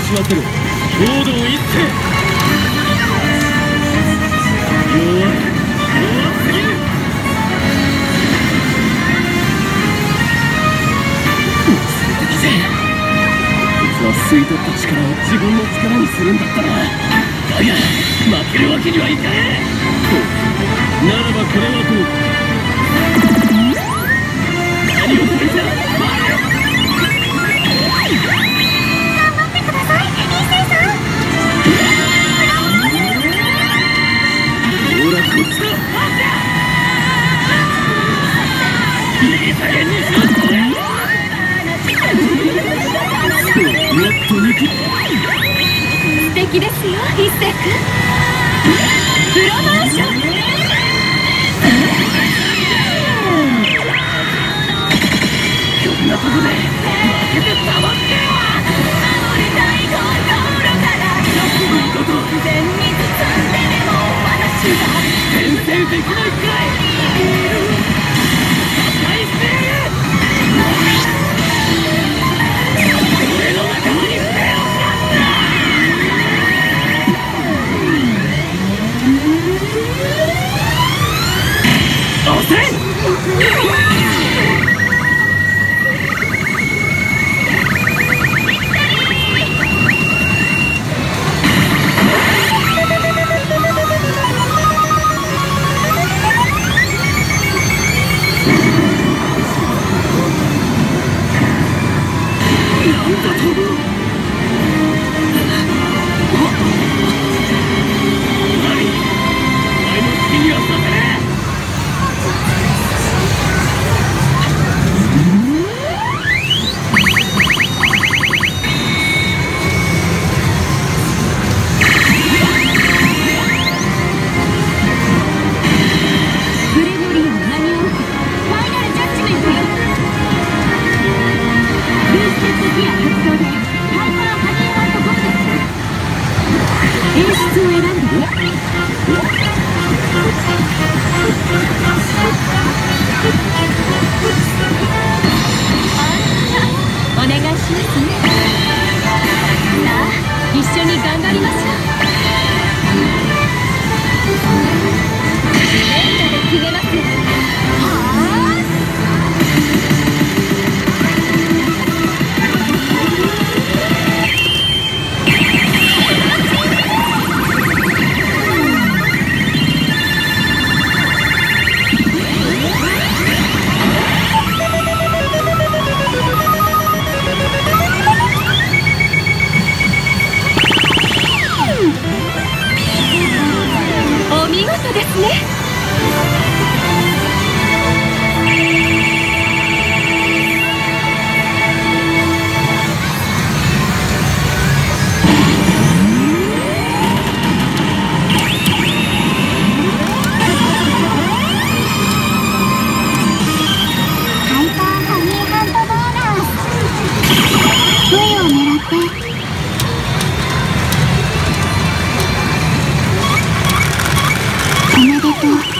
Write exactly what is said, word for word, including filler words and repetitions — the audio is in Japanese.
しませろ。強度一手。弱い、弱すぎる。無数的ぜ。こいつは吸い取った力を自分の力にするんだったら、だが負けるわけにはいかねえ。ならばこれはどうか。何をするじゃ。 頑張ってください、一星さん。 ほらこっちだ。いい加減にしろって。そうもっと抜き。 素敵ですよ、一星君。プロモーション。 こんなとこで負けてたまって。 守りたい心からいいこと全に包んででも私は転生できないかい。破壊してやる。俺の仲間に触れをしなった。押せ。 お願いしますね。さあ、一緒に頑張りましょう。連打で決めますよ。はあ。お見事ですね。ハイパーハニーハンドボーナー。上を狙って。おめでとう。